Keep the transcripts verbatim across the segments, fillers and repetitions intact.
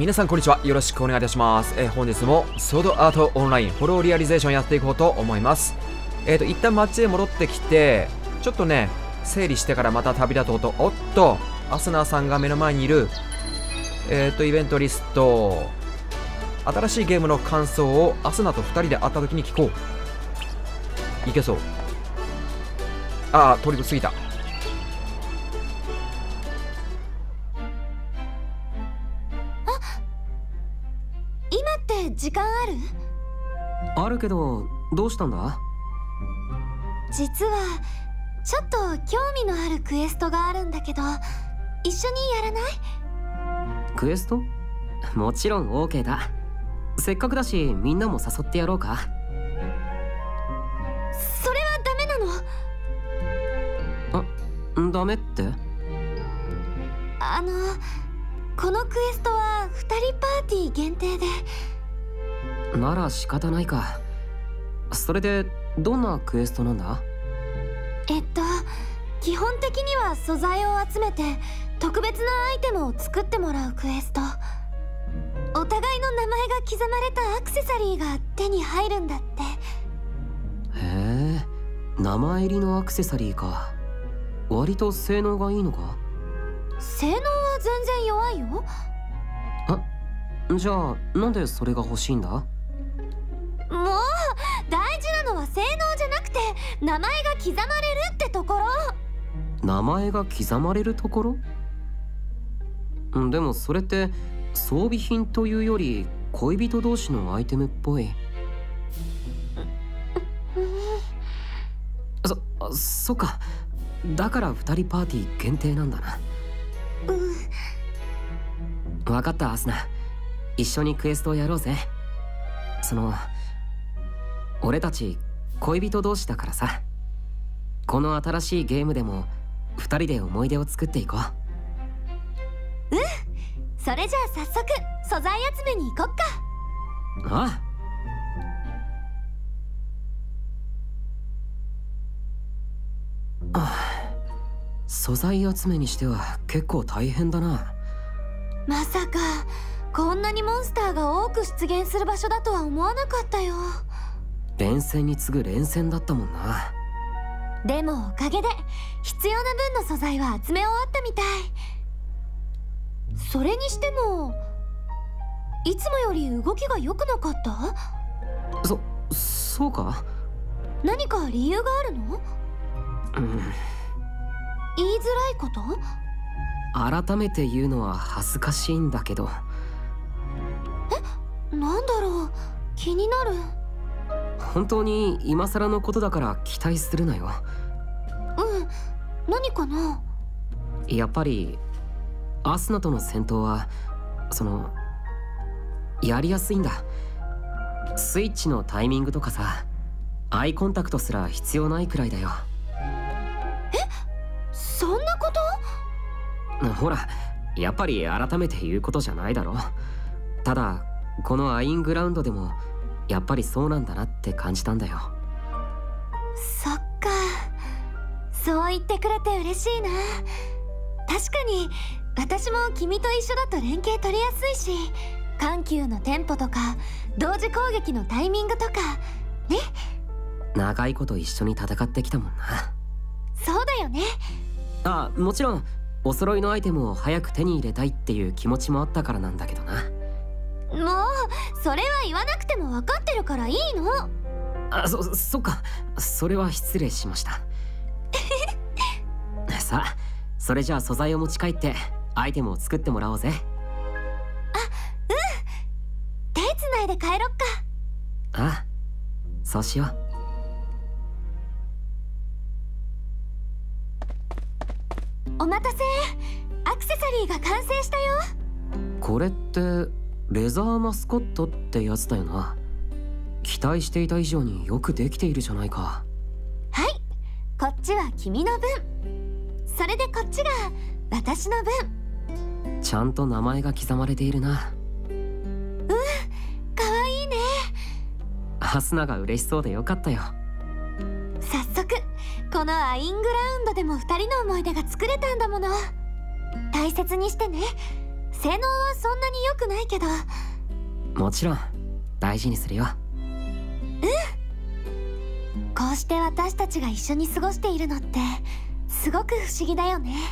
皆さんこんにちは。よろしくお願いいたします。えー、本日もソードアートオンラインフォローリアリゼーションやっていこうと思います。えっ、ー、と、一旦街へ戻ってきて、ちょっとね、整理してからまた旅立とうと。おっと、アスナーさんが目の前にいる。えっ、ー、と、イベントリスト。新しいゲームの感想をアスナとふたりで会った時に聞こう。いけそう。ああ、取り過ぎた。 時間ある？ あるけど、どうしたんだ？ 実はちょっと興味のあるクエストがあるんだけど、一緒にやらない？ クエスト？もちろん オーケー だ。せっかくだしみんなも誘ってやろうか。 それはダメなの？ あ、ダメって？ あの、このクエストはふたりパーティー限定で。 なら仕方ないか。それでどんなクエストなんだ？ えっと基本的には素材を集めて特別なアイテムを作ってもらうクエスト。お互いの名前が刻まれたアクセサリーが手に入るんだって。 へえ、名前入りのアクセサリーか。割と性能がいいのか？ 性能は全然弱いよ。 あ、じゃあなんでそれが欲しいんだ？ もう大事なのは性能じゃなくて名前が刻まれるってところ。 名前が刻まれるところ？でもそれって装備品というより恋人同士のアイテムっぽい。そ、そっか。だからふたりパーティー限定なんだな。 うん分かった、アスナ。一緒にクエストをやろうぜ。その俺たち恋人同士だからさ。この新しいゲームでもふたりで思い出を作っていこう。うん、それじゃあ早速素材集めに行こっか。 ああ。ああ、素材集めにしては結構大変だな。 まさかこんなにモンスターが多く出現する場所だとは思わなかったよ。 連戦に次ぐ連戦だったもんな。 でもおかげで必要な分の素材は集め終わったみたい。それにしてもいつもより動きが良くなかった？ そ、そうか？ 何か理由があるの？ うん、 言いづらいこと？ 改めて言うのは恥ずかしいんだけど。 え、なんだろう、気になる。 本当に今更のことだから期待するなよ。 うん、何かな？ やっぱりアスナとの戦闘はそのやりやすいんだ。スイッチのタイミングとかさ、アイコンタクトすら必要ないくらいだよ。 え、そんなこと？ ほら、やっぱり改めて言うことじゃないだろ。ただこのアイングラウンドでもやっぱりそうなんだなって感じたんだよ。 そっか、そう言ってくれて嬉しいな。確かに私も君と一緒だと連携取りやすいし、緩急のテンポとか同時攻撃のタイミングとかね。 長いこと一緒に戦ってきたもんな。 そうだよね。 あ、もちろんお揃いのアイテムを早く手に入れたいっていう気持ちもあったからなんだけどな。 もうそれは言わなくても分かってるからいいの。 あ、そ、そっか。それは失礼しましたさあ、それじゃあ素材を持ち帰ってアイテムを作ってもらおうぜ。 あ、うん、手つないで帰ろっか。 ああ、そうしよう。 お待たせ。アクセサリーが完成したよ。 これってレザーマスコットってやつだよな。期待していた以上によくできているじゃないか。 はい、こっちは君の分、それでこっちが私の分。 ちゃんと名前が刻まれているな。 うん、かわいいね。 アスナが嬉しそうでよかったよ。 早速このアイングラウンドでもふたりの思い出が作れたんだもの。大切にしてね。 性能はそんなに良くないけど。 もちろん大事にするよ。 うん。こうして私たちが一緒に過ごしているのってすごく不思議だよね。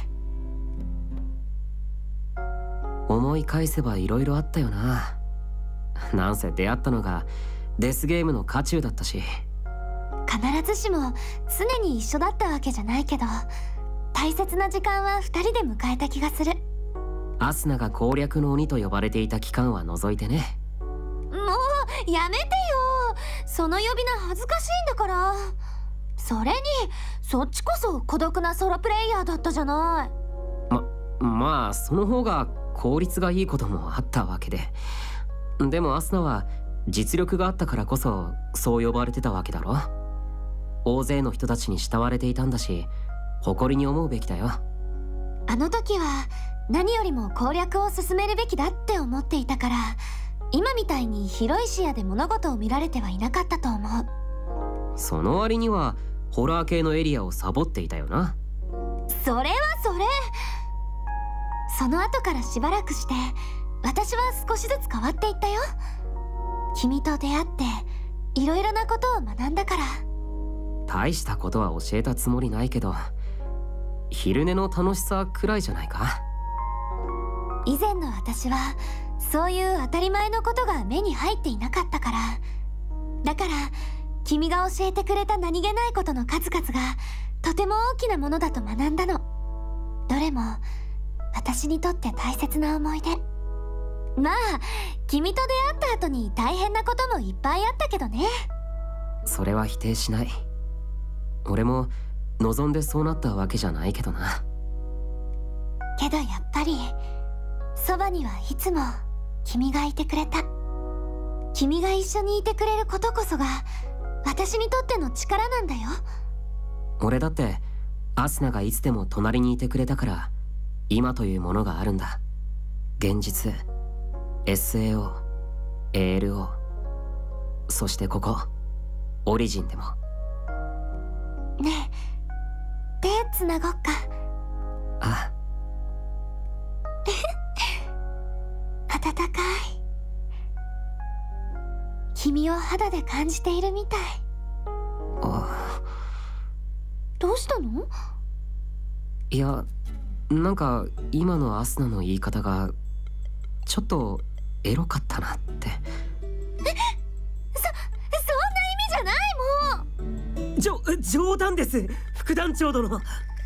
思い返せば色々あったよな。なんせ出会ったのがデスゲームの渦中だったし。 必ずしも常に一緒だったわけじゃないけど、大切な時間は二人で迎えた気がする。 アスナが攻略の鬼と呼ばれていた期間は除いてね。 もうやめてよ、その呼び名恥ずかしいんだから。それにそっちこそ孤独なソロプレイヤーだったじゃない。 ままあその方が効率がいいこともあったわけで。でもアスナは実力があったからこそそう呼ばれてたわけだろ。大勢の人たちに慕われていたんだし、誇りに思うべきだよ。 あの時は何よりも攻略を進めるべきだって思っていたから、今みたいに広い視野で物事を見られてはいなかったと思う。 その割にはホラー系のエリアをサボっていたよな。 それはそれ。その後からしばらくして私は少しずつ変わっていったよ。君と出会っていろいろなことを学んだから。 大したことは教えたつもりないけど、昼寝の楽しさくらいじゃないか。 以前の私はそういう当たり前のことが目に入っていなかったから。だから君が教えてくれた何気ないことの数々がとても大きなものだと学んだの。どれも私にとって大切な思い出。まあ君と出会った後に大変なこともいっぱいあったけどね。 それは否定しない。俺も望んでそうなったわけじゃないけどな。 けどやっぱりそばにはいつも君がいてくれた。君が一緒にいてくれることこそが私にとっての力なんだよ。 俺だってアスナがいつでも隣にいてくれたから今というものがあるんだ。現実、 エスエーオー、エーエルオー、 そしてここオリジンでも。 ねえ、手つなごっか。 あ暖かい。君を肌で感じているみたい。 あ。 どうしたの？ いや、なんか今のアスナの言い方がちょっとエロかったなって。 え、そ、そんな意味じゃないもん。 じょ、冗談です、副団長殿。もう、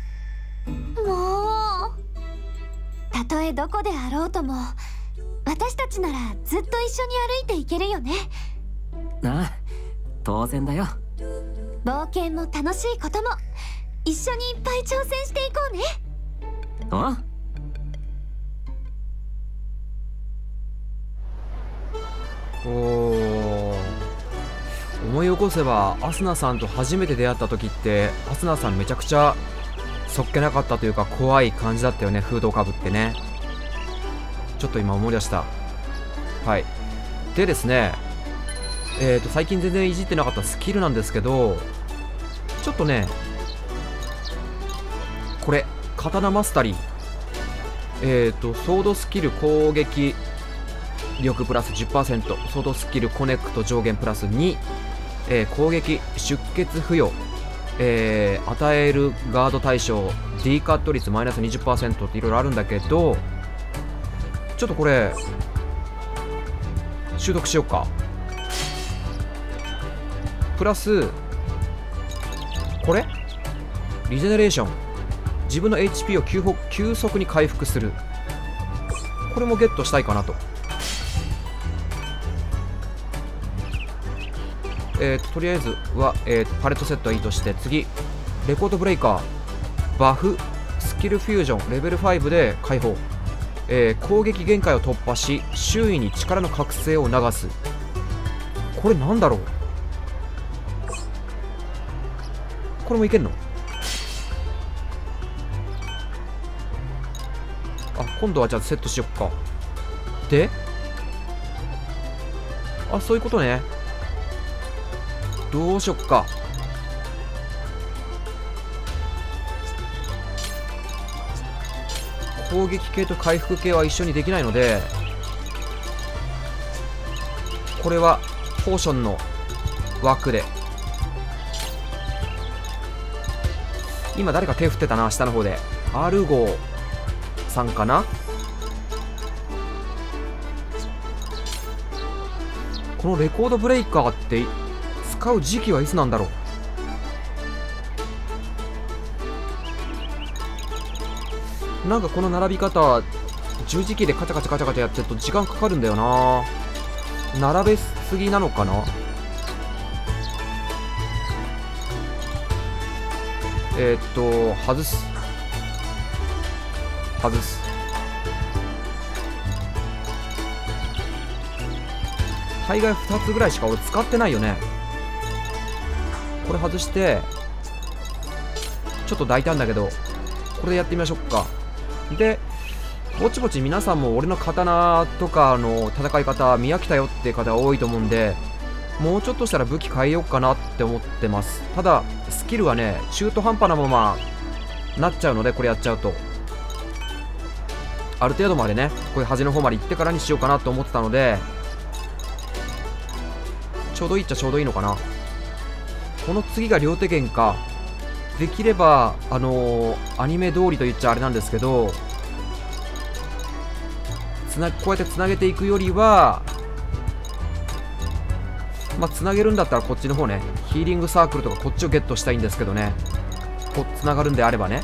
たとえどこであろうとも私たちならずっと一緒に歩いていけるよね。 なあ、当然だよ。 冒険も楽しいことも一緒にいっぱい挑戦していこうね。 あ？ おー、思い起こせばアスナさんと初めて出会った時ってアスナさんめちゃくちゃそっけなかったというか怖い感じだったよね。フードをかぶってね。ちょっと今思い出した。はい。でですね、えーと最近全然いじってなかったスキルなんですけど、ちょっとねこれ刀マスタリー、えーとソードスキル攻撃力プラス じゅっパーセント、 ソードスキルコネクト上限プラスに、えー、攻撃出血付与、えー、与えるガード対象 D カット率マイナス にじゅっパーセント っていろいろあるんだけど、ちょっとこれ習得しようか。プラスこれリジェネレーション、自分の エイチピー を急速急速に回復する。これもゲットしたいかなと。えーと、とりあえずは、えーと、パレットセットはいいとして、次レコードブレイカーバフスキルフュージョンレベルファイブで解放、えー、攻撃限界を突破し周囲に力の覚醒を促す。これなんだろう。これもいけんの？あ、今度はじゃあセットしよっか。で、あ、そういうことね。どうしよっか。 攻撃系と回復系は一緒にできないので、これはポーションの枠で。今誰か手振ってたな、下の方で。アルゴさんかな。このレコードブレイカーって使う時期はいつなんだろう。なんかこの並び方十字キーでカチャカチャカチャカチャやってると時間かかるんだよな。並べすぎなのかな。えー、っと外す外す大概ふたつぐらいしか俺使ってないよね。これ外してちょっと大胆だけどこれでやってみましょうか。でぼちぼち皆さんも俺の刀とかの戦い方見飽きたよって方多いと思うんで、もうちょっとしたら武器変えようかなって思ってます。ただスキルはね中途半端なままなっちゃうので、これやっちゃうとある程度までねこういう端の方まで行ってからにしようかなと思ってたので、ちょうどいいっちゃちょうどいいのかな。この次が両手剣か。できればあのー、アニメ通りと言っちゃあれなんですけど、つなこうやってつなげていくよりは、まあつなげるんだったらこっちの方ね、ヒーリングサークルとかこっちをゲットしたいんですけどね、こうつながるんであればね。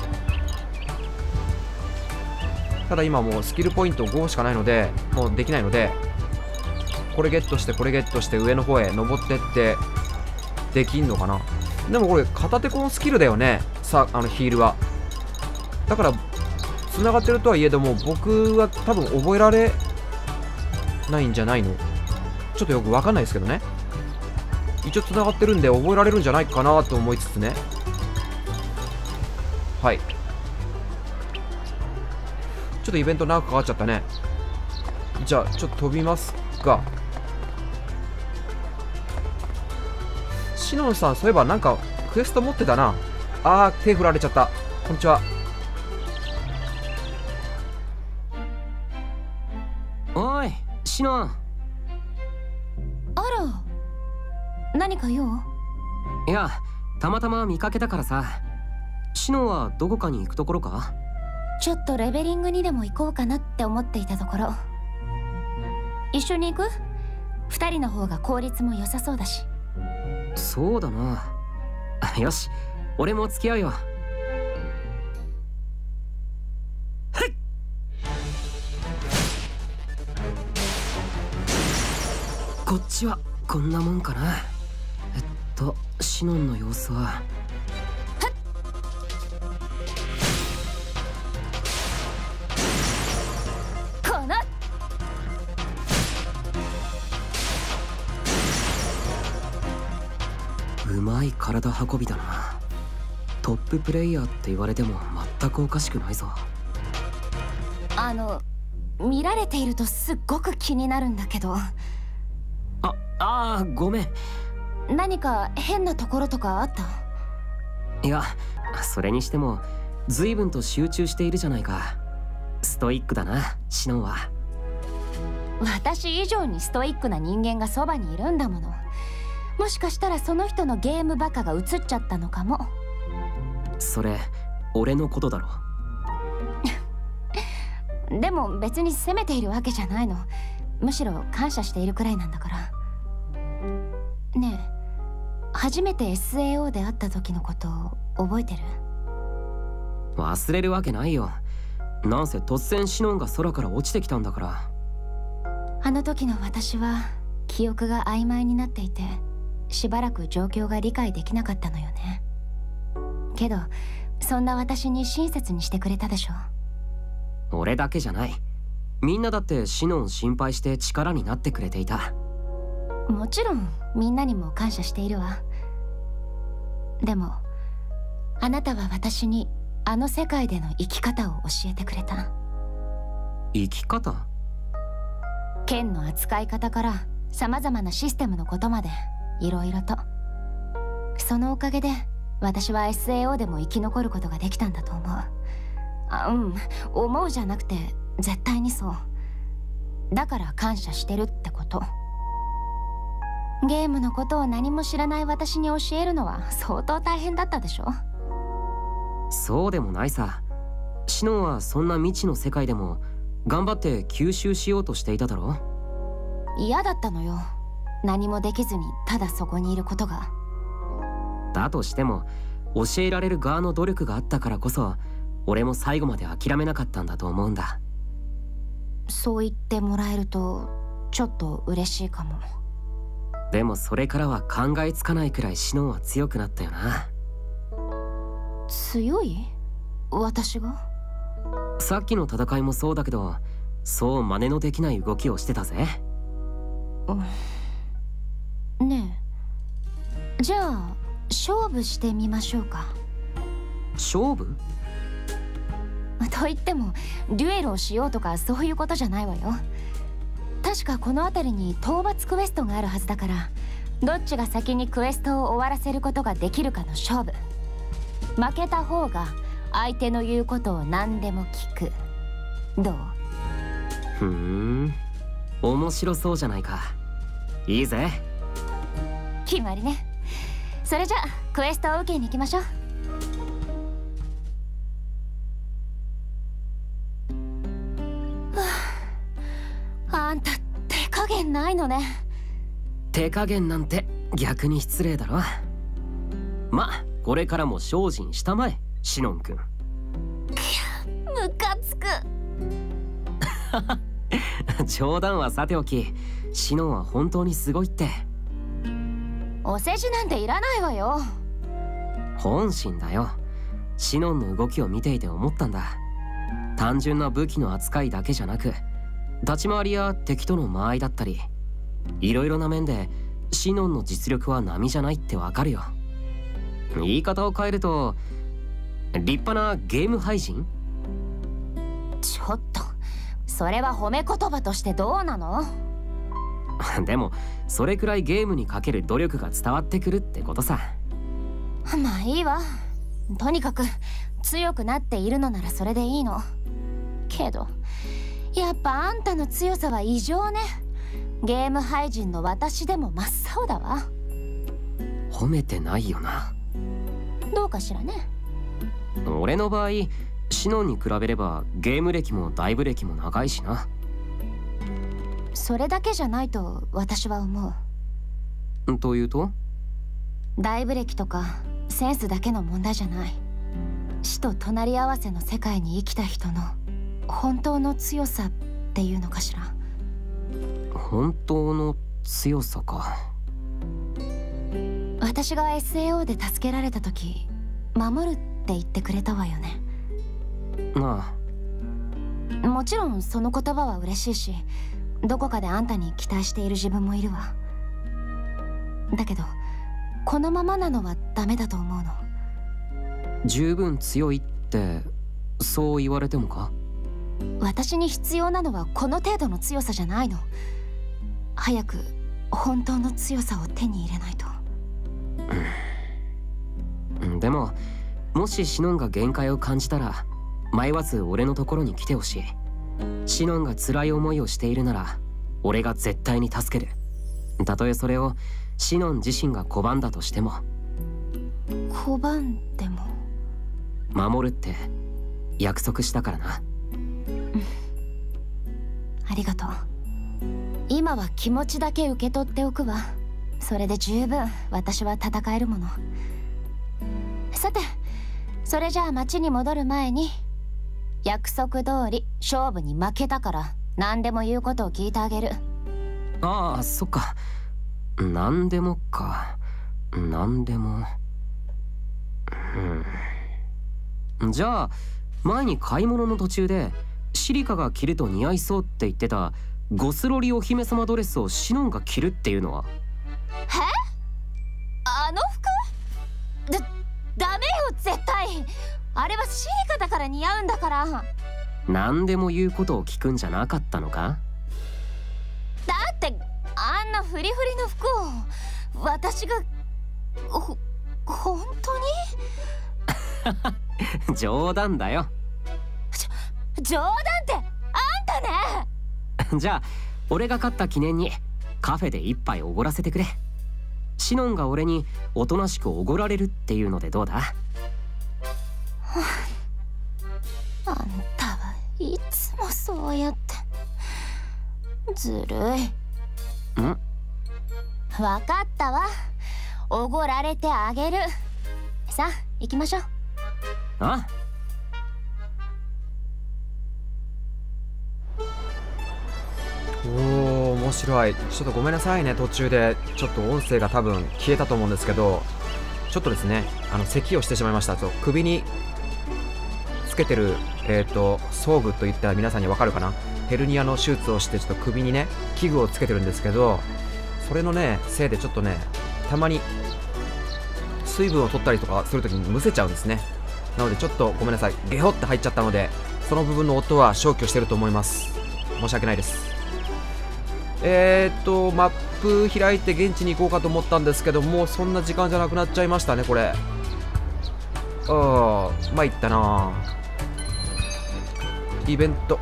ただ今もうスキルポイントごしかないのでもうできないので、これゲットしてこれゲットして上の方へ登ってってできんのかな。でもこれ片手コンスキルだよね、さあのヒールは。だからつながってるとはいえども僕は多分覚えられないんじゃないの。ちょっとよくわかんないですけどね。一応つながってるんで覚えられるんじゃないかなと思いつつね。はい、ちょっとイベント長くかかっちゃったね。じゃあちょっと飛びますが、シノンさんそういえばなんかクエスト持ってたな。あー手振られちゃった。こんにちは。 おいシノン。 あら、何か用？ いやたまたま見かけたからさ。シノンはどこかに行くところか？ ちょっとレベリングにでも行こうかなって思っていたところ。一緒に行く？二人の方が効率も良さそうだし。 そうだな。よし俺も付き合うよ。こっちはこんなもんかな。えっとシノンの様子は。 このうまい体運びだな。トッププレイヤーって言われても全くおかしくないぞ。 あの見られているとすっごく気になるんだけど。 ああーごめん。 何か変なところとかあった？ いやそれにしても随分と集中しているじゃないか。ストイックだなシノンは。 私以上にストイックな人間がそばにいるんだもの。もしかしたらその人のゲームバカが映っちゃったのかも。 それ俺のことだろ。 でも別に責めているわけじゃないの。むしろ感謝しているくらいなんだから。ねえ、初めて エスエーオー で会った時のことを覚えてる？ 忘れるわけないよ。なんせ突然シノンが空から落ちてきたんだから。 あの時の私は記憶が曖昧になっていて、しばらく状況が理解できなかったのよね。けどそんな私に親切にしてくれたでしょ。 俺だけじゃない。みんなだってシノン心配して力になってくれていた。 もちろんみんなにも感謝しているわ。でもあなたは私にあの世界での生き方を教えてくれた。 生き方？ 剣の扱い方からさまざまなシステムのことまでいろいろと。そのおかげで私は エスエーオー でも生き残ることができたんだと思う。 あ、うん、思うじゃなくて絶対にそう。だから感謝してるってこと。ゲームのことを何も知らない私に教えるのは相当大変だったでしょ。 そうでもないさ。シノンはそんな未知の世界でも頑張って吸収しようとしていただろ。 嫌だったのよ、何もできずにただそこにいることが。 だとしても教えられる側の努力があったからこそ俺も最後まで諦めなかったんだと思うんだ。 そう言ってもらえるとちょっと嬉しいかも。 でもそれからは考えつかないくらいシノンは強くなったよな。 強い？私が？ さっきの戦いもそうだけど、そう真似のできない動きをしてたぜ。 うん、ねえ、じゃあ勝負してみましょうか。 勝負？ と言ってもデュエルをしようとかそういうことじゃないわよ。確かこの辺りに討伐クエストがあるはずだから、どっちが先にクエストを終わらせることができるかの勝負。負けた方が相手の言うことを何でも聞く。どう？ ふーん、面白そうじゃないか。いいぜ。 決まりね。それじゃあクエストを受けに行きましょう。あんた手加減ないのね。 手加減なんて逆に失礼だろ。ま、これからも精進したまえ、シノン君。 ムカつく。 冗談はさておき、シノンは本当にすごいって。 お世辞なんていらないわよ。 本心だよ。シノンの動きを見ていて思ったんだ。単純な武器の扱いだけじゃなく、立ち回りや敵との間合いだったり、いろいろな面でシノンの実力は並じゃないってわかるよ。言い方を変えると、立派なゲーム廃人？ ちょっとそれは褒め言葉としてどうなの？ でもそれくらいゲームにかける努力が伝わってくるってことさ。 まあいいわ。とにかく強くなっているのならそれでいいの。けどやっぱあんたの強さは異常ね。ゲーム廃人の私でも真っ青だわ。 褒めてないよな。 どうかしらね。 俺の場合、シノンに比べればゲーム歴もダイブ歴も長いしな。 それだけじゃないと私は思う。というと？ ダイブ歴とかセンスだけの問題じゃない。死と隣り合わせの世界に生きた人の本当の強さっていうのかしら。 本当の強さか。 私が エスエーオー で助けられた時、守るって言ってくれたわよね。 ああ。もちろんその言葉は嬉しいし、どこかであんたに期待している自分もいるわ。だけどこのままなのはダメだと思うの。 十分強いってそう言われてもか？ 私に必要なのはこの程度の強さじゃないの。早く本当の強さを手に入れないと。 うん、でももしシノンが限界を感じたら迷わず俺のところに来てほしい。シノンが辛い思いをしているなら俺が絶対に助ける。たとえそれをシノン自身が拒んだとしても。 拒んでも守るって約束したからな。 ありがとう。今は気持ちだけ受け取っておくわ。それで十分私は戦えるもの。さて、それじゃあ町に戻る前に、約束通り勝負に負けたから何でも言うことを聞いてあげる。 ああ、そっか。何でもか。何でも。うん。じゃあ前に買い物の途中でシリカが着ると似合いそうって言ってたゴスロリお姫様ドレスをシノンが着るっていうのは？ え？あの服？だ、ダメよ絶対。あれはシリカだから似合うんだから。 何でも言うことを聞くんじゃなかったのか？ だってあんなフリフリの服を私がほ本当に？ 冗談だよ。 冗談ってあんたね。 じゃあ俺が勝った記念にカフェで一杯おごらせてくれ。シノンが俺におとなしくおごられるっていうのでどうだ？ あんたはいつもそうやって。ずるい。 ん？ わかったわ。おごられてあげる。さあ行きましょう。 あ？ おー、面白い。ちょっとごめんなさいね、途中でちょっと音声が多分消えたと思うんですけど、ちょっとですね、あの咳をしてしまいました。ちょっと首につけてる、えーと装具といったら皆さんにわかるかな。ヘルニアの手術をしてちょっと首にね器具をつけてるんですけど、それのねせいでちょっとねたまに水分を取ったりとかするときにむせちゃうんですね。なのでちょっとごめんなさい、ゲホって入っちゃったので、その部分の音は消去してると思います。申し訳ないです。えーっとマップ開いて現地に行こうかと思ったんですけど、もうそんな時間じゃなくなっちゃいましたね、これ。ああ、参ったな。イベント、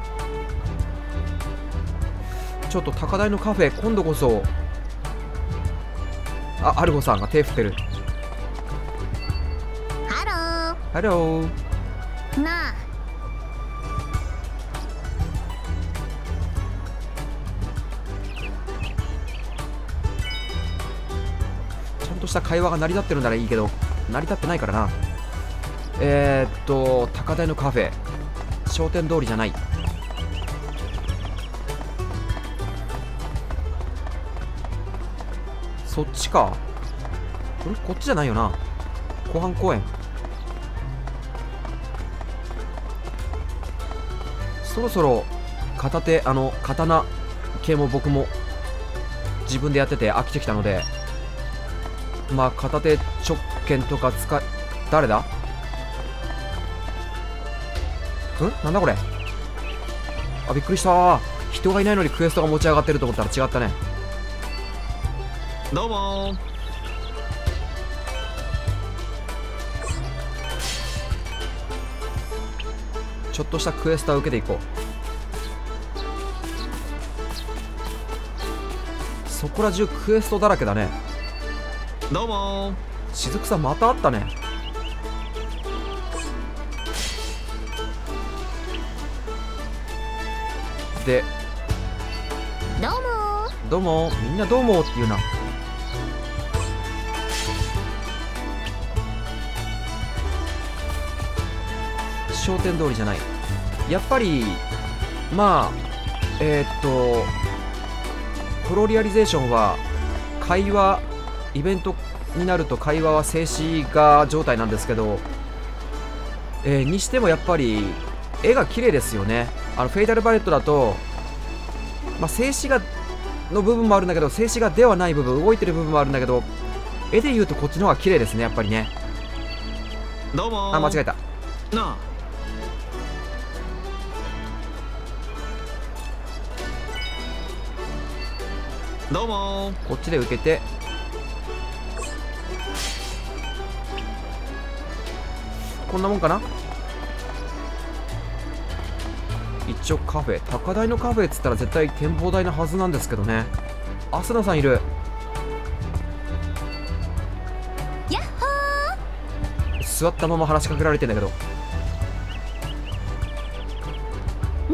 ちょっと高台のカフェ、今度こそ。あ、アルゴさんが手振ってる。 ハハロー。 ロー。なあ。 ちゃんとした会話が成り立ってるならいいけど、成り立ってないからな。えー、っと高台のカフェ、商店通りじゃない。そっちか。これこっちじゃないよな。湖畔公園。そろそろ片手、あの刀系も僕も自分でやってて飽きてきたので、まあ片手直剣とか使い、誰だ？ん？なんだこれ。あ、びっくりした。人がいないのにクエストが持ち上がってると思ったら違ったね。 どうもー。 ちょっとしたクエストを受けていこう。そこら中クエストだらけだね。 どうもー。 雫さんまたあったね。で、 どうもどうも、みんなどうもって言うな。商店通りじゃない。やっぱりまあえー、っとホロリアリゼーションは会話、イベントになると会話は静止画状態なんですけど、えー、にしてもやっぱり絵が綺麗ですよね。あのフェイタルバレットだと、まあ、静止画の部分もあるんだけど、静止画ではない部分、動いてる部分もあるんだけど、絵で言うとこっちの方が綺麗ですね、やっぱりね。 どうもー。 あ、間違えた。 なあ。どうもー。 こっちで受けて、こんなもんかな。一応カフェ、高台のカフェっつったら絶対展望台のはずなんですけどね。アスナさんいる。 やっほー。 座ったまま話しかけられてんだけど。 ねえね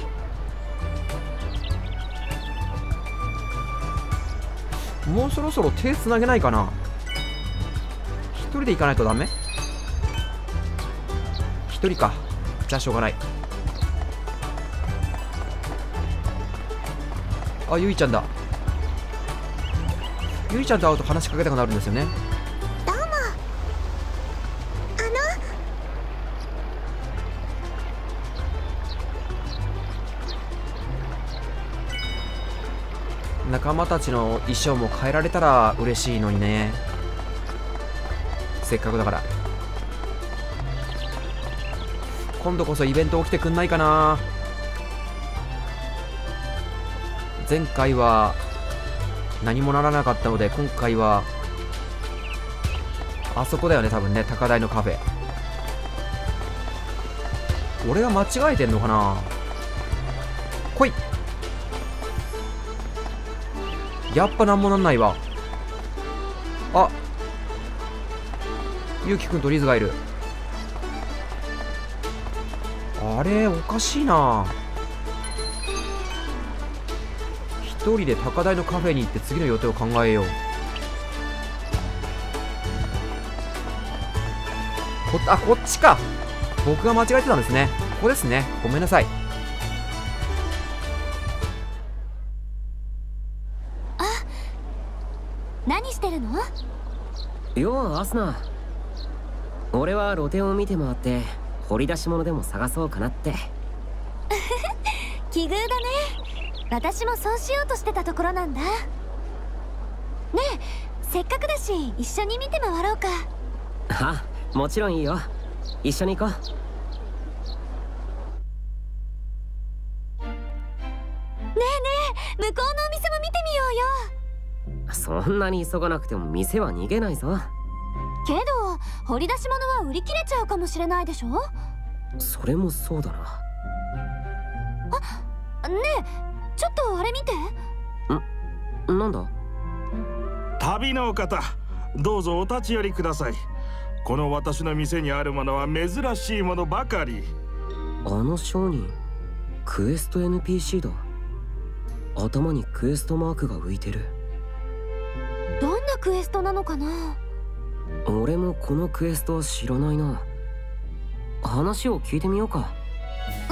もうそろそろ手つなげないかな。一人で行かないとダメ。一人か。じゃあしょうがない。あ、ゆいちゃんだ。ゆいちゃんと会うと話しかけたくなるんですよね。 どうも。 仲間たちの衣装も変えられたら嬉しいのにね。せっかくだから。今度こそイベント起きてくんないかな。前回は何もならなかったので、今回はあそこだよね、多分ね。高台のカフェ。 俺が間違えてんのかな。来い。やっぱなんもなんないわ。あ、ゆうきくんとリズがいる。あれおかしいな。一人で高台のカフェに行って次の予定を考えよう。こあこっちか。僕が間違えてたんですね。ここですね。ごめんなさい。 何してるの？ ようアスナ、俺は露店を見て回って掘り出し物でも探そうかなって。 奇遇だね。私もそうしようとしてたところなんだ。ねえ、せっかくだし一緒に見て回ろうか。 あ、もちろんいいよ。一緒に行こう。 ねえねえ、向こうのお店も見てみようよ。 そんなに急がなくても店は逃げないぞ。 けど掘り出し物は売り切れちゃうかもしれないでしょ。 それもそうだな。 あ、ねえ、ちょっとあれ見て。 ん、なんだ。 旅のお方、どうぞお立ち寄りください。この私の店にあるものは珍しいものばかり。 あの商人、クエスト エヌピーシー だ。頭にクエストマークが浮いてる。 どんなクエストなのかな。 俺もこのクエストは知らないな。話を聞いてみようか。 うん。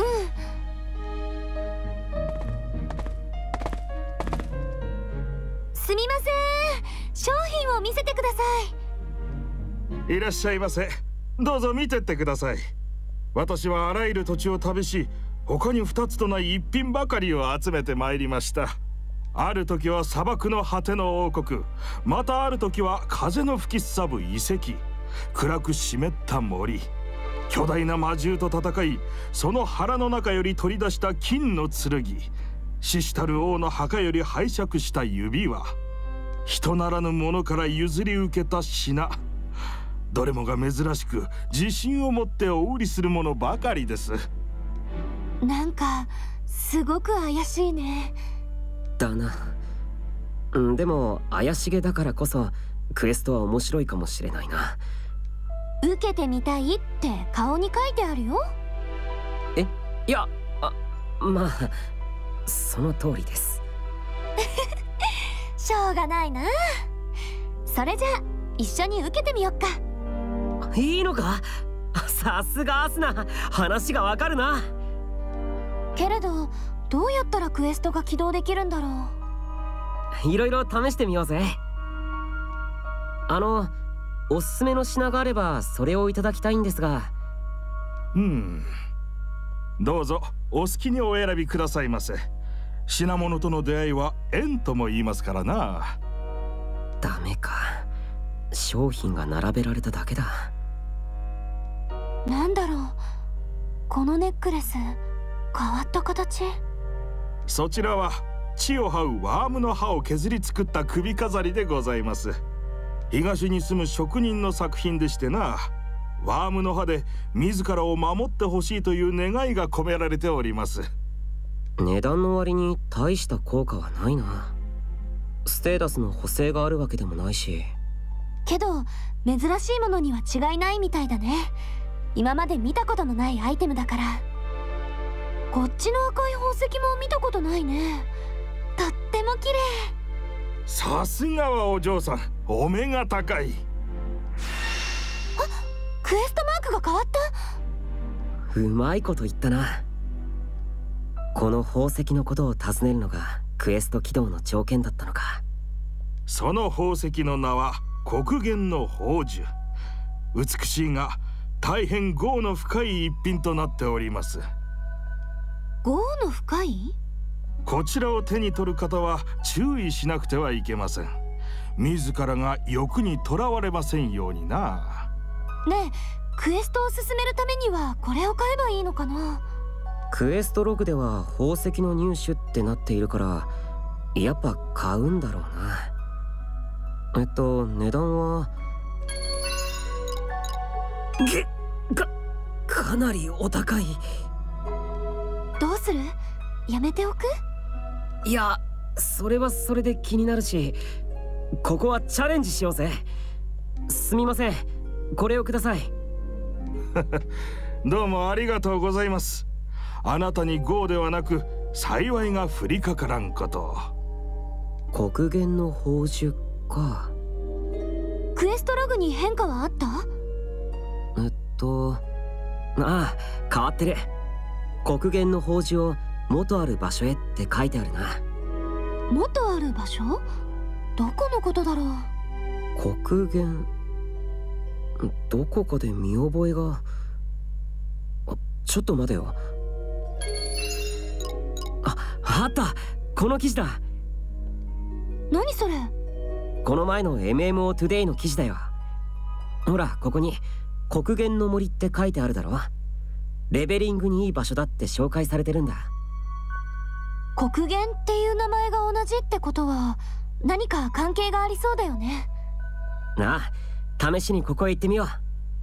すみません、商品を見せてください。いらっしゃいませ。どうぞ見てってください。私はあらゆる土地を旅し、他に二つとない一品ばかりを集めてまいりました。ある時は砂漠の果ての王国、またある時は風の吹きすさぶ遺跡、暗く湿った森、巨大な魔獣と戦い、その腹の中より取り出した金の剣、死したる王の墓より拝借した指輪、人ならぬ者から譲り受けた品、どれもが珍しく自信を持ってお売りするものばかりです。 い。なんかすごく怪しいね。 だな。でも怪しげだからこそクエストは面白いかもしれないな。 受けてみたいって顔に書いてあるよ。 え、いや、あ、まあその通りです。 しょうがないな。それじゃあ一緒に受けてみよっか。 いいのか。さすがアスナ、話がわかるな。 けれどどうやったらクエストが起動できるんだろう。いろいろ試してみようぜ。あのおすすめの品があればそれをいただきたいんですが。 うんどうぞお好きにお選びくださいませ。品物との出会いは縁とも言いますからな。 ダメか、商品が並べられただけだ。 なんだろう、このネックレス変わった形。 そちらは地を這うワームの歯を削り作った首飾りでございます。東に住む職人の作品でしてな、ワームの歯で自らを守ってほしいという願いが込められております。 値段の割に大した効果はないな。ステータスの補正があるわけでもないし。 けど珍しいものには違いないみたいだね。今まで見たことのないアイテムだから。こっちの赤い宝石も見たことないね。とっても綺麗。 さすがはお嬢さん、お目が高い。 あ、クエストマークが変わった。 うまいこと言ったな。この宝石のことを尋ねるのがクエスト起動の条件だったのか。 その宝石の名は黒源の宝珠。美しいが大変業の深い一品となっております。 業の深い？ こちらを手に取る方は注意しなくてはいけません。自らが欲にとらわれませんようにな。 ねえ、クエストを進めるためにはこれを買えばいいのかな。 クエストログでは宝石の入手ってなっているから、やっぱ買うんだろうな。えっと値段はげかかなりお高い。 どうする？やめておく？ いや、それはそれで気になるし、ここはチャレンジしようぜ。すみません、これをください。 どうもありがとうございます。あなたに業ではなく幸いが降りかからんこと。 黒源の宝珠か。 クエストログに変化はあった？ えっとああ、変わってる。黒源の宝珠を元ある場所へって書いてあるな。 元ある場所？どこのことだろう？ 黒源、どこかで見覚えが。あ、ちょっと待てよ。あ、あった、この記事だ。 何それ？ この前の エムエムオー トゥデイの記事だよ。ほら、ここに黒源の森って書いてあるだろ。レベリングにいい場所だって紹介されてるんだ。 黒源っていう名前が同じってことは何か関係がありそうだよね。 なあ、試しにここへ行ってみよう。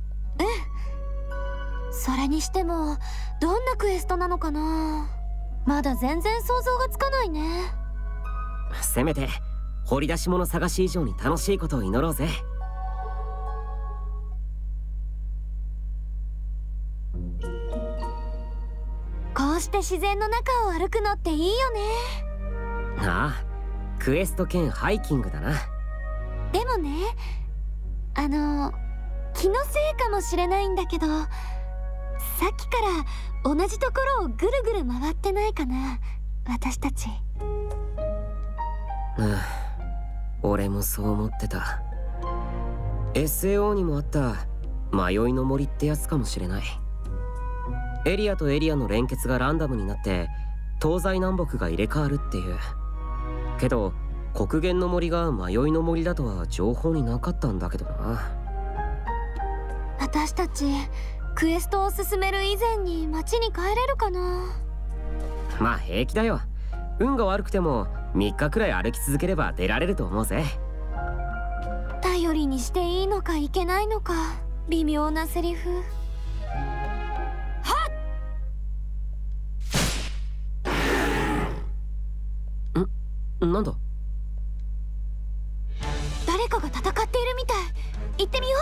うん。それにしてもどんなクエストなのかな。まだ全然想像がつかないね。 せめて掘り出し物探し以上に楽しいことを祈ろうぜ。 こうして自然の中を歩くのっていいよね。 ああ、クエスト兼ハイキングだな。 でもね、あの気のせいかもしれないんだけど、さっきから同じところをぐるぐる回ってないかな、私たち。 ああ、俺もそう思ってた。 エスエーオー にもあった迷いの森ってやつかもしれない。エリアとエリアの連結がランダムになって東西南北が入れ替わるっていう。けど黒源の森が迷いの森だとは情報になかったんだけどな。 私たちクエストを進める以前に町に帰れるかな。 まあ平気だよ。運が悪くてもみっかくらい歩き続ければ出られると思うぜ。 頼りにしていいのかいけないのか微妙なセリフ。 なんだ？ 誰かが戦っているみたい。行ってみよう。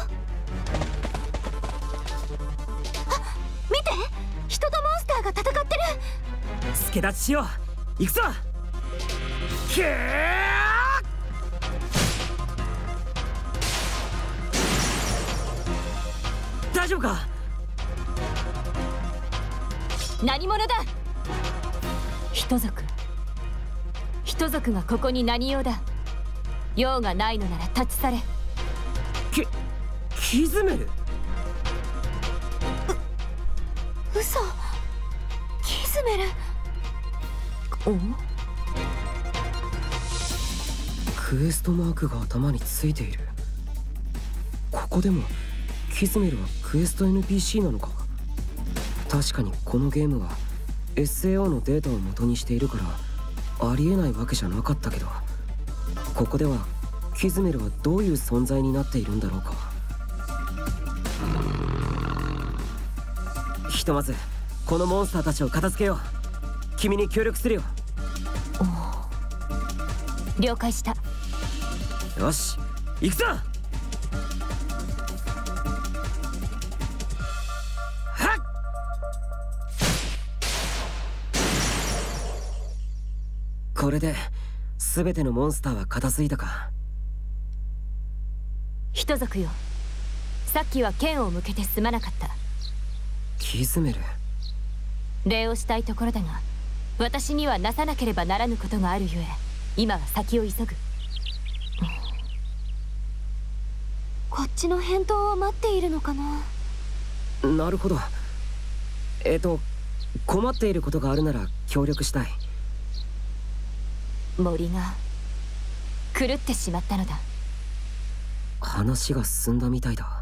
あ、見て、人とモンスターが戦ってる。 助立ちしよう。行くぞ。けー！大丈夫か？ 何者だ？人族。人族がここに何用だ？用がないのなら立ち去れ。 き、キズメル？う、 嘘。キズメル。 クエストマークが頭についている。ここでもキズメルはクエスト エヌピーシー なのか。確かにこのゲームは エスエーオー のデータを元にしているからありえないわけじゃなかったけど、ここではキズメルはどういう存在になっているんだろうか。ひとまずこのモンスターたちを片付けよう。君に協力するよ。 了解した。 よし、行くぞ。これで全てのモンスターは片付いたか。 人族よ、さっきは剣を向けてすまなかった。 キズメル、 礼をしたいところだが私にはなさなければならぬことがあるゆえ今は先を急ぐ。 こっちの返答を待っているのかな。 なるほど。えっと困っていることがあるなら協力したい。 森が狂ってしまったのだ。 話が進んだみたいだ。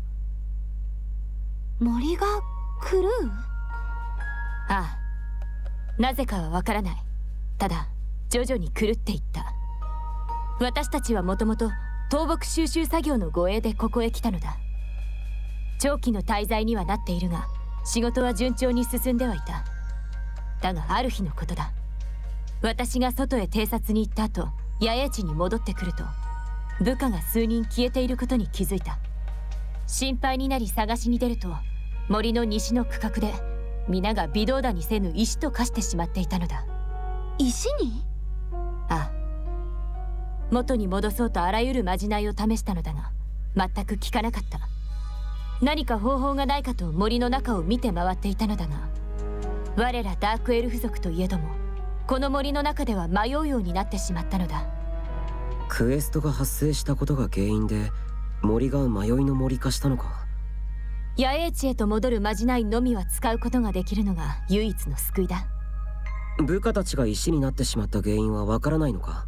森が狂う？ ああ、なぜかはわからない。ただ徐々に狂っていった。私たちはもともと倒木収集作業の護衛でここへ来たのだ。長期の滞在にはなっているが仕事は順調に進んではいた。だがある日のことだ。私が外へ偵察に行った後、野営地に戻ってくると部下が数人消えていることに気づいた。心配になり探しに出ると、森の西の区画で皆が微動だにせぬ石と化してしまっていたのだ。 石に？ ああ、元に戻そうとあらゆるまじないを試したのだが全く効かなかった。何か方法がないかと森の中を見て回っていたのだが、我らダークエルフ族といえどもこの森の中では迷うようになってしまったのだ。 クエストが発生したことが原因で森が迷いの森化したのか。 野営地へと戻るまじないのみは使うことができるのが唯一の救いだ。 部下たちが石になってしまった原因はわからないのか。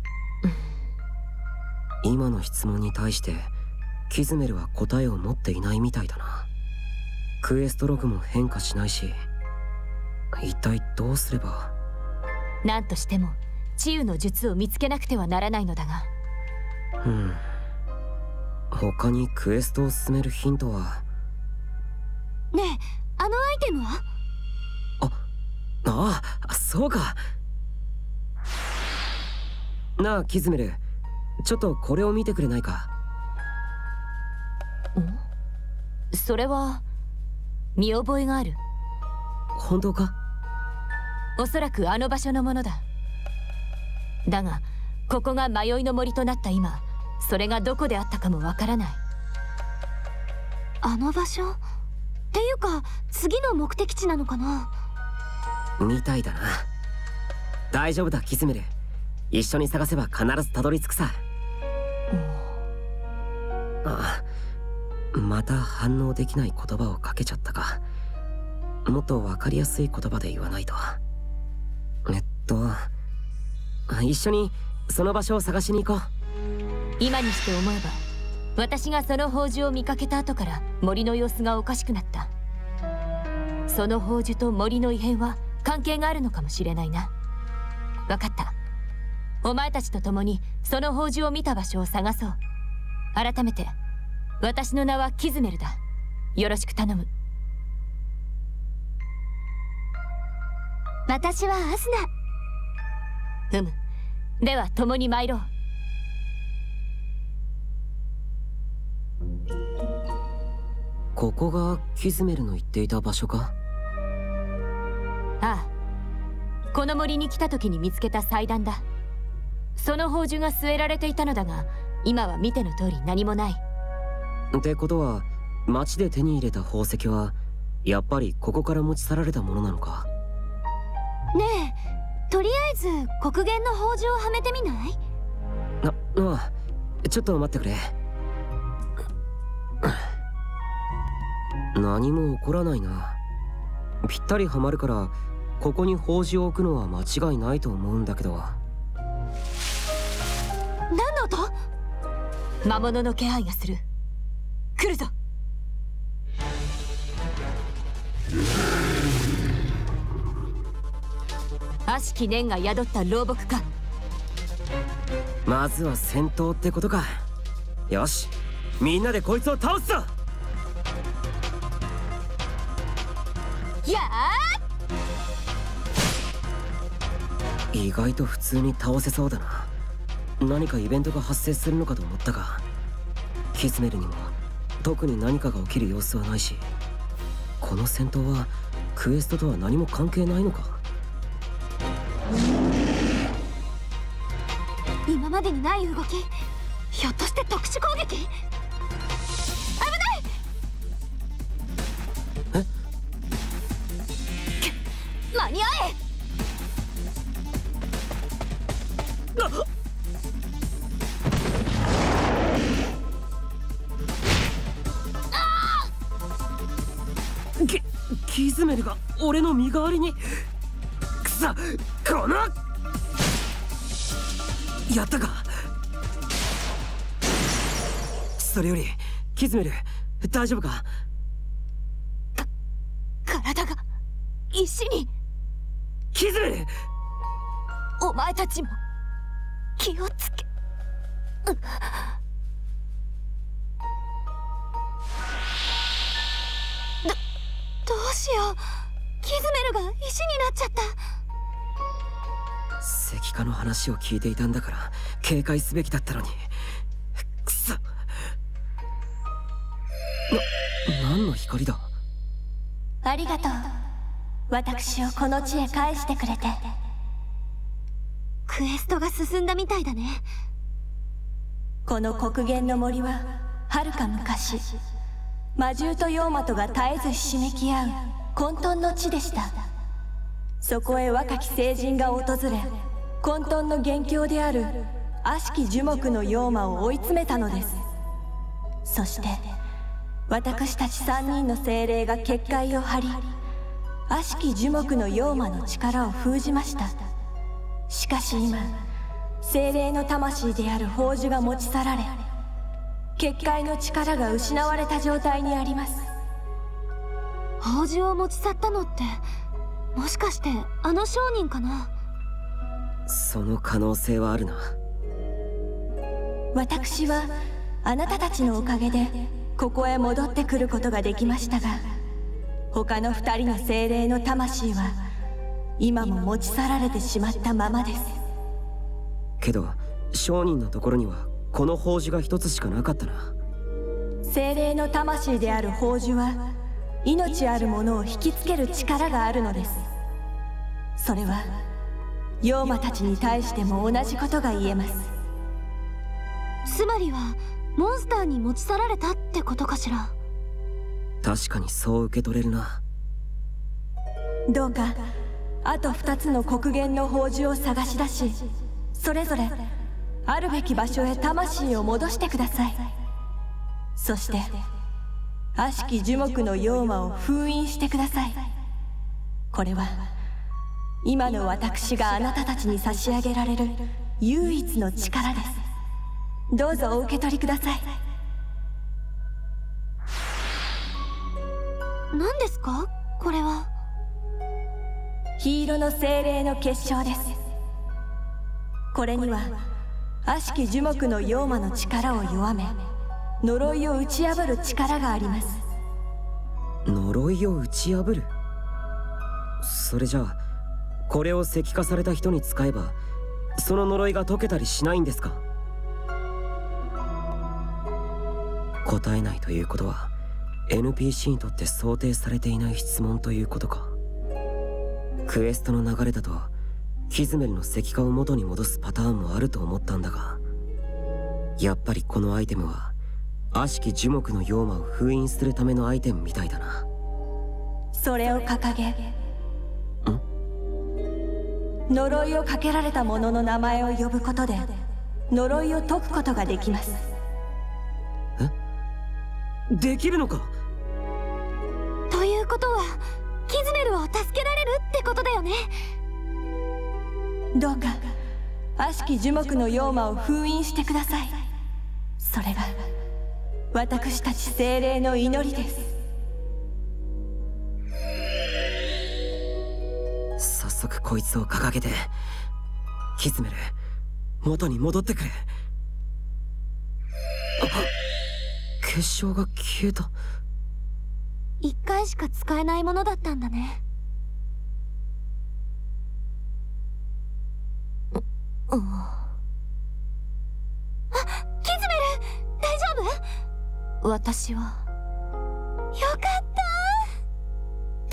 今の質問に対してキズメルは答えを持っていないみたいだな。クエストログも変化しないし、一体どうすれば。 何としても治癒の術を見つけなくてはならないのだが。 うん他にクエストを進めるヒントは。 ねえ、あのアイテムは？ ああ、そうか。なあキズメル、ちょっとこれを見てくれないか。 ん？それは見覚えがある。 本当か？ おそらくあの場所のものだ。だがここが迷いの森となった今、それがどこであったかもわからない。 あの場所っていうか次の目的地なのかな。 みたいだな。大丈夫だキズメル、一緒に探せば必ずたどり着くさ。あ、また反応できない言葉をかけちゃったか。もっと分かりやすい言葉で言わないと。えっと一緒にその場所を探しに行こう。 今にして思えば私がその宝珠を見かけた後から森の様子がおかしくなった。その宝珠と森の異変は関係があるのかもしれないな。分かった。お前たちと共にその宝珠を見た場所を探そう。改めて私の名はキズメルだ。よろしく頼む。 私はアスナ。 うむ。では共に参ろう。 ここがキズメルの言っていた場所か？ ああ、この森に来た時に見つけた祭壇だ。その宝珠が据えられていたのだが、今は見ての通り何もない。 ってことは町で手に入れた宝石はやっぱりここから持ち去られたものなのか？ ねえ、とりあえず黒源の宝珠をはめてみない？ あ、ああ、ちょっと待ってくれ。何も起こらないな。ぴったりはまるからここに宝珠を置くのは間違いないと思うんだけど。 何の音？ 魔物の気配がする。来るぞ。悪しき念が宿った老木か。 まずは戦闘ってことか。よし、みんなでこいつを倒すぞ。 やー！意外と普通に倒せそうだな。何かイベントが発生するのかと思ったが、キズメルにも特に何かが起きる様子はないし、この戦闘はクエストとは何も関係ないのか。 今までにない動き。ひょっとして特殊攻撃？危ない！ え？ 間に合え！ キキズメルが俺の身代わりに。くそ、このやったか。それよりキズメル、大丈夫か？ 体が石に。 キズメル、 お前たちも気をつけ。 だどうしよう、キズメルが石になっちゃった。 石化の話を聞いていたんだから警戒すべきだったのに。くそ。な、何の光だ。 ありがとう、私をこの地へ返してくれて。クエストが進んだみたいだね。 この黒源の森は遥か昔、魔獣と妖魔とが絶えずひしめき合う混沌の地でした。そこへ若き聖人が訪れ、混沌の元凶である悪しき樹木の妖魔を追い詰めたのです。そして私たち三人の精霊が結界を張り、悪しき樹木の妖魔の力を封じました。しかし今、精霊の魂である宝珠が持ち去られ、結界の力が失われた状態にあります。 宝珠を持ち去ったのって、もしかしてあの商人かな。 その可能性はあるな。 私はあなたたちのおかげでここへ戻ってくることができましたが、他の二人の精霊の魂は今も持ち去られてしまったままです。 けど商人のところにはこの宝珠が一つしかなかったな。 精霊の魂である宝珠は命あるものを引きつける力があるのです。それは妖魔たちに対しても同じことが言えます。 つまりはモンスターに持ち去られたってことかしら。 確かにそう受け取れるな。 どうかあと二つの黒源の宝珠を探し出し、それぞれあるべき場所へ魂を戻してください。そして悪しき樹木の妖魔を封印してください。これは今の私があなたたちに差し上げられる唯一の力です。どうぞお受け取りください。 何ですかこれは。 黄色の精霊の結晶です。これには悪しき樹木の妖魔の力を弱め、呪いを打ち破る力があります。 呪いを打ち破る。それじゃあこれを石化された人に使えばその呪いが解けたりしないんですか。答えないということは エヌピーシー にとって想定されていない質問ということか。クエストの流れだとキズメルの石化を元に戻すパターンもあると思ったんだが、やっぱりこのアイテムは悪しき樹木の妖魔を封印するためのアイテムみたいだな。 それを掲げ、呪いをかけられた者の名前を呼ぶことで呪いを解くことができます。 え？できるのか？ ということはキズメルを助けられるってことだよね。 どうか悪しき樹木の妖魔を封印してください。それが私たち精霊の祈りです。 早速こいつを掲げて、キズメル元に戻ってくれ。結晶が消えた。 一回しか使えないものだったんだね。うん、あ、キズメル大丈夫？ 私はよかった。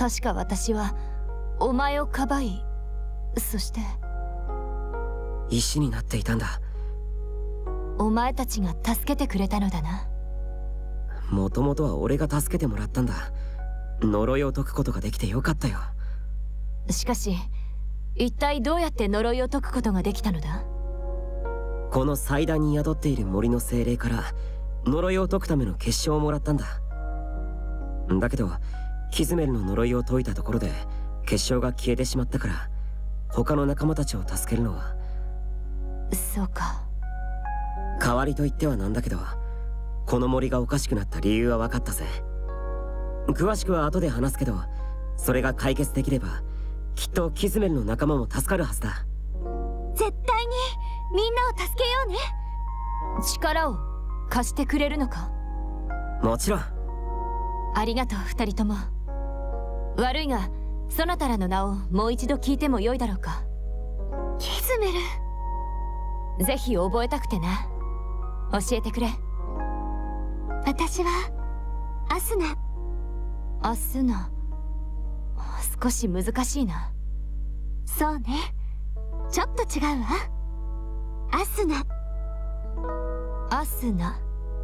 確か私はお前をかばい、そして石になっていたんだ。 お前たちが助けてくれたのだな。 もともとは俺が助けてもらったんだ。呪いを解くことができてよかったよ。 しかし一体どうやって呪いを解くことができたのだ？ この祭壇に宿っている森の精霊から呪いを解くための結晶をもらったんだ。だけどキズメルの呪いを解いたところで結晶が消えてしまったから、他の仲間たちを助けるのは。 そうか。 代わりと言ってはなんだけど、この森がおかしくなった理由は分かったぜ。詳しくは後で話すけど、それが解決できればきっとキズメルの仲間も助かるはずだ。 絶対にみんなを助けようね。 力を貸してくれるのか？ もちろん。 ありがとう二人とも。 悪いがそなたらの名をもう一度聞いてもよいだろうか。 キズメル。 ぜひ覚えたくてな。教えてくれ。 私はアスナ。 アスナ。少し難しいな。 そうね、ちょっと違うわ。アスナ。 アスナ。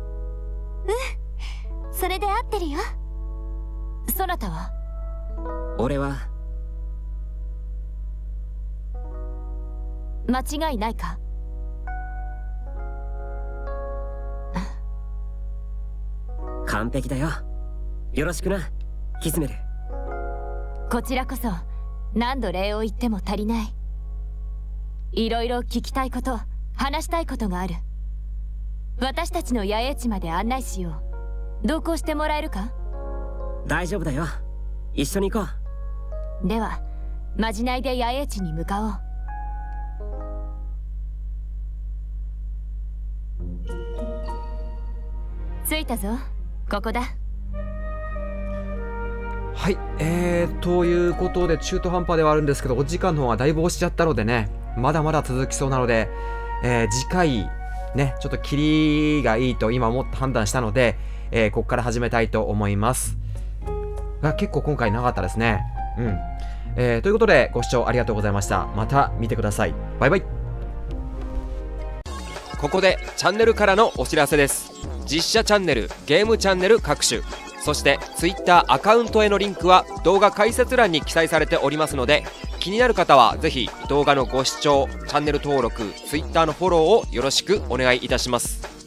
うん、それで合ってるよ。 そなたは？ 俺は間違いないか？ 完璧だよ。よろしくな、キズメル。 こちらこそ何度礼を言っても足りない。いろいろ聞きたいこと、話したいことがある。私たちの野営地まで案内しよう。同行してもらえるか？ 大丈夫だよ、一緒に行こう。ではまじないで野営地に向かおう。着いたぞ。ここだ。 はい、えー、ということで中途半端ではあるんですけど、お時間の方がだいぶ押しちゃったのでね、まだまだ続きそうなので、えー、次回ね、ちょっとキリがいいと今思って判断したので、えー、ここから始めたいと思います。が結構今回長かったですね。うん。えー、ということでご視聴ありがとうございました。また見てください。バイバイ。 ここでチャンネルからのお知らせです。実写チャンネル、ゲームチャンネル各種、そして Twitter アカウントへのリンクは動画解説欄に記載されておりますので、気になる方はぜひ動画のご視聴、チャンネル登録、Twitter のフォローをよろしくお願いいたします。